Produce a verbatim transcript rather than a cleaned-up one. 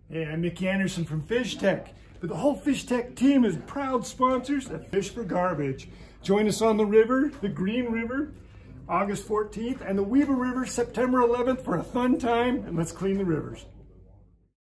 Hey, I'm Mickey Anderson from Fish Tech. But the whole Fish Tech team is proud sponsors of Fish for Garbage. Join us on the river, the Green River, August fourteenth, and the Weber River, September eleventh for a fun time, and let's clean the rivers.